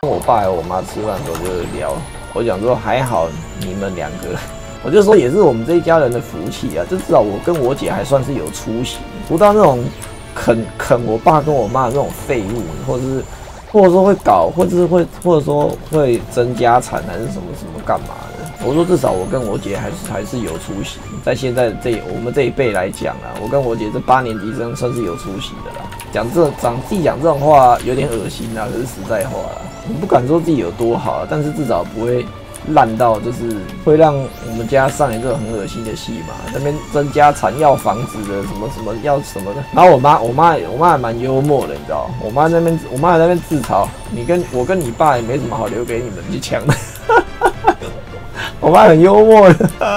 跟我爸还有我妈吃饭的时候就聊，我讲说还好你们2个，我就说也是我们这一家人的福气啊，就至少我跟我姐还算是有出息，不到那种啃我爸跟我妈的那种废物，或者说会搞，或者说会争家产还是什么干嘛的。我说至少我跟我姐还是有出息，在现在我们这一辈来讲啊，我跟我姐这8年级生算是有出息的啦。自己讲这种话有点恶心啊，可是实在话啦，我不敢说自己有多好啊，但是至少不会烂到就是会让我们家上一个很恶心的戏嘛，那边争家产要房子的什么要什么的，然后我妈还蛮幽默的，你知道，我妈在那边自嘲，我跟你爸也没什么好留给你们去抢的，我妈很幽默的，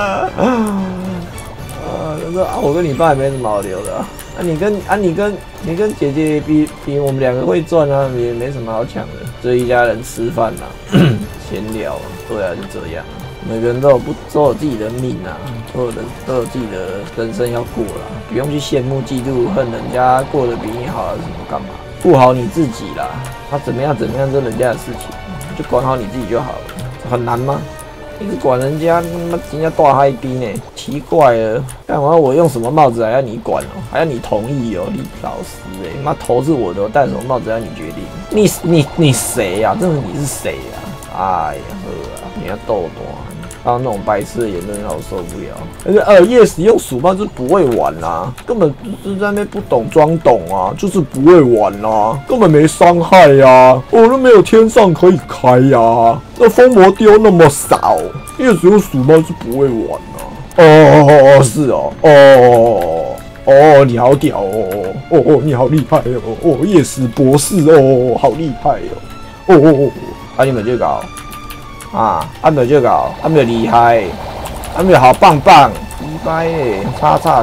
就说啊我跟你爸也没什么好留的啊，你跟姐姐比我们2个会赚啊，也没什么好抢的，这一家人吃饭啦。闲聊，对啊，就这样。每个人都有自己的命啊，都有自己的人生要过啦，不用去羡慕、嫉妒、恨人家过得比你好啊，什么干嘛？顾好你自己啦，他怎么样，这是人家的事情，就管好你自己就好了。很难吗？一直管人家，他妈人家大嗨逼呢，奇怪了，干嘛我用什么帽子还要你管哦，还要你同意哦？你老师妈头是我的，我戴什么帽子要你决定？你谁呀？真的你是谁呀？哎呀，好啊，你要逗我还有那种白痴的言论让我受不了。而且，yes 用鼠标就是不会玩啦，根本就是在那边不懂装懂啊，就是不会玩啦，根本没伤害呀，我都没有天上可以开呀，那封魔丢那么少，yes 用鼠标是不会玩啊。哦，是哦，哦，你好屌哦，你好厉害哦，yes 博士哦，好厉害哦，你们就搞。阿没就搞，阿没厉害，阿没好棒棒，厉害诶，叉球，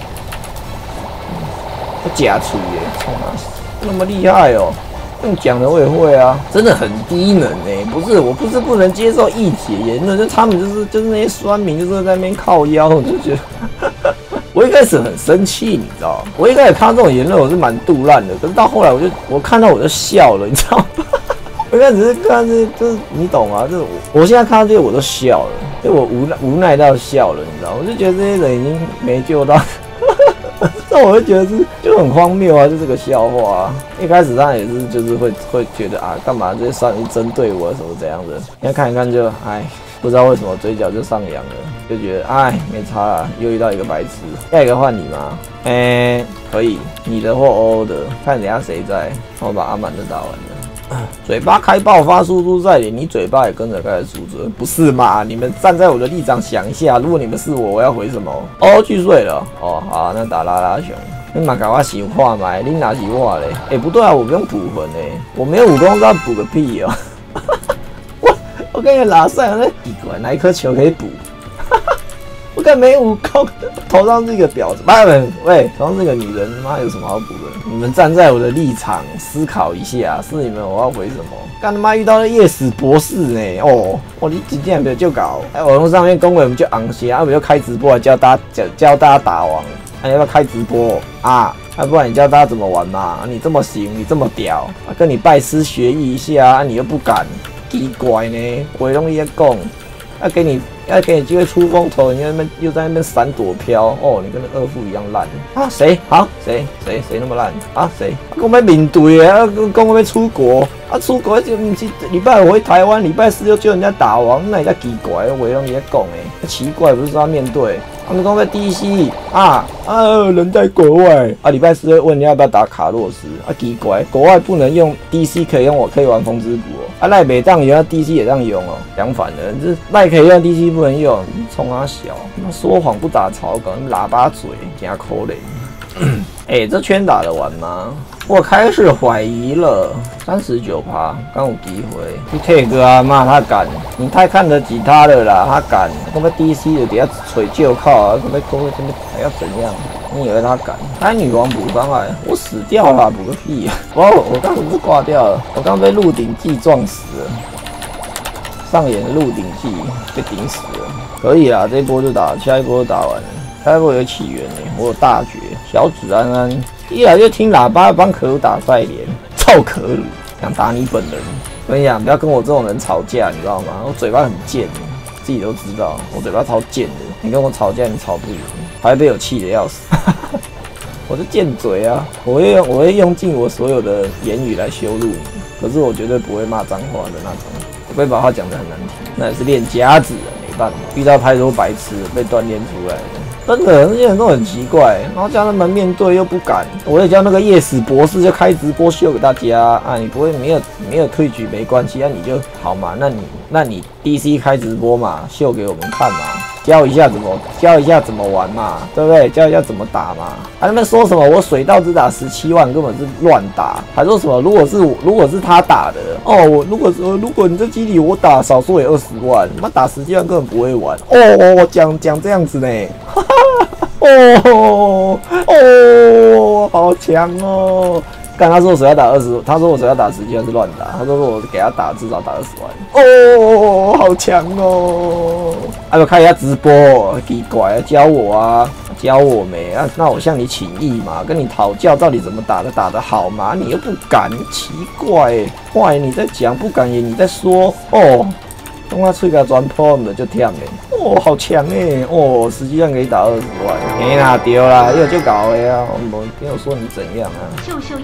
不假锤耶，那么厉害哦，用讲的我也会啊，真的很低能诶，我不是不能接受异己言论，就他们就是那些酸民就是在那边靠腰，我就觉得，我一开始很生气，你知道，我一开始看到这种言论我是蛮肚烂的，可是到后来我看到我就笑了，你知道吗？我刚只是看这，就是你懂吗？就是我现在看到这些我都笑了，因为我无奈到笑了，你知道？我就觉得这些人已经没救到，但我就觉得就很荒谬啊，就这个笑话啊。一开始他也是就是会觉得啊，干嘛这些酸民针对我什么怎样的？现在看一看就不知道为什么嘴角就上扬了，就觉得没差啦，又遇到一个白痴。下一个换你吗？可以，你的或欧的，看等下谁在，我把阿满的打完了。嘴巴开爆发，输出在你嘴巴也跟着开始输出，不是嘛？你们站在我的立场想一下，如果你们是我要回什么？去睡了。好，那打拉拉熊。你嘛给我想看嘛？你哪是我嘞？不对啊，我不用补魂我没有武功，要补个屁哦！我跟你拉赛，那奇怪，哪一颗球可以补？我看没武功，头上是一个婊子。喂，头上是个女人，妈有什么好补的？你们站在我的立场思考一下，是你们我要回什么？干他妈遇到了夜死博士呢？你今天没有就搞？网络上面公委我们就昂些，我们就开直播教大家打王，你要不要开直播啊？不然你教大家怎么玩嘛？你这么行，你这么屌，跟你拜师学艺一下，你又不敢，奇怪呢？鬼东西在讲。要给你机会出风头，你又在那边闪躲飘你跟那二副一样烂啊！谁那么烂啊？谁？跟我要面对啊！跟我要出国啊！出国就礼拜5回台湾，礼拜4就叫人家打王，那也叫奇怪，我东西在讲奇怪不是说要面对。他们讲在 DC 人在国外礼拜4会问你要不要打卡洛斯奇怪，国外不能用 DC 可以玩风之谷赖北当用DC 也当用相反的，这赖可以用 DC 不能用，冲他小，说谎不打草稿，喇叭嘴，真可怜。这圈打得完吗？我开始怀疑了，39%，刚有机会。去 take 啊，妈他敢，你太看得起他了啦，他敢，我们 DC 就底下捶就靠啊，我们还要怎样？你以为他敢？开女王补伤害，我死掉了，补个屁啊！我刚不是挂掉了，我刚被鹿鼎记撞死了，上演鹿鼎记被顶死了。可以啦，这一波就打，下一波就打完了。下一波有起源我有大绝，小指安安一来就听喇叭帮可鲁打赛连，臭可鲁， 想打你本人。我跟你讲，不要跟我这种人吵架，你知道吗？我嘴巴很贱，自己都知道，我嘴巴超贱的。你跟我吵架，你吵不赢，还会被我气得要死。我是贱嘴啊！我会用尽我所有的言语来羞辱你，可是我绝对不会骂脏话的那种，我不会把话讲得很难听，那也是练家子的，没办法，遇到太多白痴被锻炼出来的。真的，那些人都很奇怪，然后叫他们面对又不敢。我也叫那个夜死博士就开直播秀给大家啊，你不会没有退局没关系，那你就好嘛，那你 DC 开直播嘛，秀给我们看嘛。教一下怎么玩嘛，对不对？教一下怎么打嘛。他那边说什么我水稻只打17万，根本是乱打。还说什么如果是他打的哦，如果你这基底我打少说也20万，妈打17万根本不会玩哦。讲这样子呢，好强哦。干他说我水要打20，他说我水要打17万是乱打，他说我给他打至少打20万，好强哦！还有看一下直播，奇怪教我啊，教我没啊？那我向你请益嘛，跟你讨教到底怎么打得好嘛？你又不敢，奇怪坏你在讲，不敢也你在说哦。等我吹个转破的就忝嘞，好强哎！17万给你打20万，没啦对啦，又就搞的呀，我没有说你怎样啊。 秀秀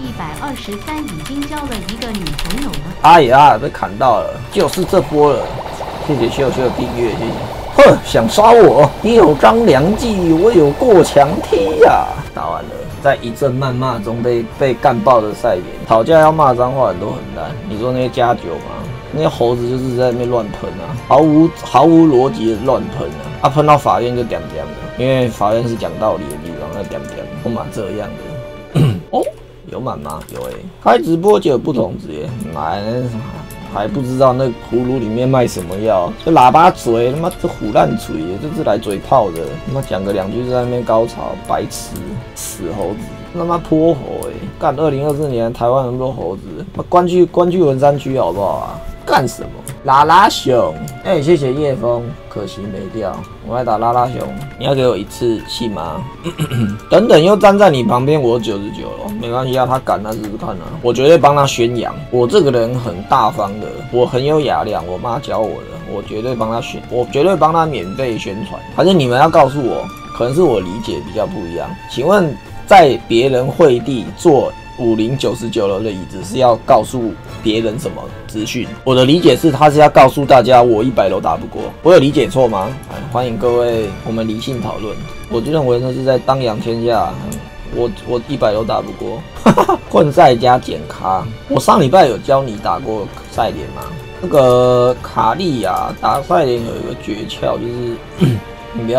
123已经交了一个女朋友了。 哎呀，被砍到了，就是这波了。谢谢秀秀的订阅，谢谢。哼，想杀我？你有张良计，我有过墙梯呀！打完了，在一阵谩骂中被干爆的赛莲，吵架要骂脏话很多很烂。你说那些加酒吗？那些猴子就是在那边乱喷啊，毫无逻辑的乱喷啊！喷到法院就点点的，因为法院是讲道理的地方，那点点不嘛这样的。哦，有满吗？有开直播就有不同职业，买还不知道那葫芦里面卖什么药，就喇叭嘴，他妈这虎烂嘴，就是来嘴炮的，他妈讲个2句就在那边高潮，白痴，死猴子！他妈泼猴干！2024年台湾那么多猴子，关去文山区好不好啊？干什么？拉拉熊，谢谢叶枫，可惜没掉。我来打拉拉熊，你要给我一次信吗？等等，又站在你旁边，我99了，没关系啊，他敢，那试试看啊，我绝对帮他宣扬。我这个人很大方的，我很有雅量，我妈教我的，我绝对帮他免费宣传。反正你们要告诉我，可能是我理解比较不一样。请问，在别人会地做50、99楼的椅子是要告诉别人什么资讯？我的理解是，他是要告诉大家我100楼打不过。我有理解错吗？欢迎各位，我们理性讨论。我就认为那是在当阳天下，我100楼打不过，混赛加减咖。我上礼拜有教你打过赛莲吗？那个卡利亚打赛莲有一个诀窍，就是你不要。